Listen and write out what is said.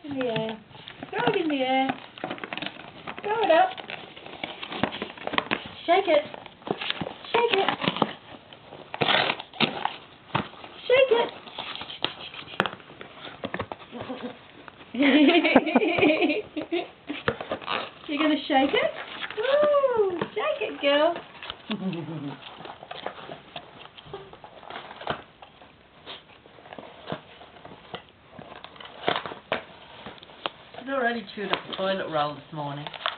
in the air. Throw it in the air. Throw it up. Shake it. Shake it. Shake it. You're going to shake it? Woo! Shake it, girl. I'd already chewed up a toilet roll this morning.